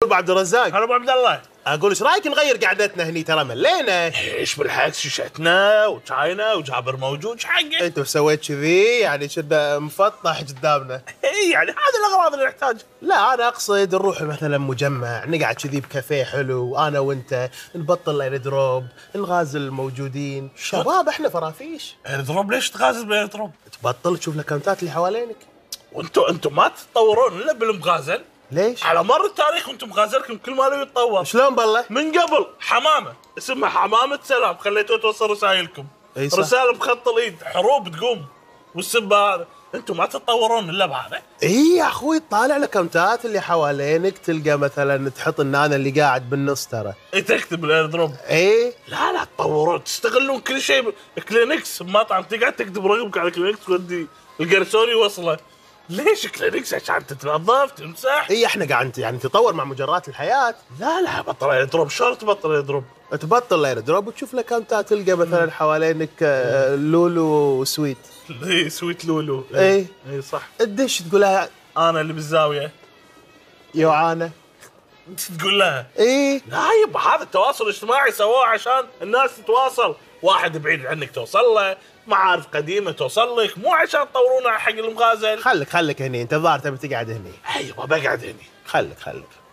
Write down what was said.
ابو عبد الرزاق. هلا ابو عبد الله. اقول ايش رايك نغير قعدتنا هني؟ ترى ملينا. ايش بالعكس، شيشتنا وشاينا وجابر موجود، ايش حقك؟ انت سويت كذي يعني شد مفطح قدامنا. اي يعني هذه الاغراض اللي نحتاجها. لا انا اقصد نروح مثلا مجمع، نقعد كذي بكافيه حلو انا وانت، نبطل اير دروب، نغازل الموجودين، شباب احنا فرافيش. اير دروب؟ ليش تغازل باير دروب؟ تبطل تشوف الاكونتات اللي حوالينك. وانتم ما تتطورون الا بالمغازل. ليش؟ على مر التاريخ وانتم مغازلكم كل ما له يتطور. شلون بالله؟ من قبل حمامه اسمها حمامه سلام، خليتوها توصل رسائلكم. اي صح. رسالة بخط اليد، حروب تقوم والسبه هذا. انتم ما تتطورون الا بهذا. اي يا اخوي، طالع الاكونتات اللي حوالينك تلقى مثلا تحط ان انا اللي قاعد بالنص ترى. اي تكتب الاير دروب. ايه لا تطورون، تستغلون كل شيء. كلينكس بمطعم تقعد تكتب رقمك على كلينكس تودي القرسون يوصله. ليش كلينكس؟ عشان تتنظف تمسح. اي احنا قاعد يعني نتطور مع مجرات الحياه. لا بطل اير دروب. شلون تبطل اير دروب؟ تبطل اير دروب وتشوف الاكونتات تلقى مثلا حوالينك لولو سويت. اي سويت لولو. اي صح. تدش تقول لها انا اللي بالزاويه يوعانه. انت تقول لها ايه. لا يبا، هذا التواصل الاجتماعي سواه عشان الناس تتواصل. واحد بعيد عنك توصل له، معارف قديمه توصل لك، مو عشان تطورونه حق المغازل. خلك هني، انت الظاهر تبي تقعد هني. ايوه بقعد هني. خلك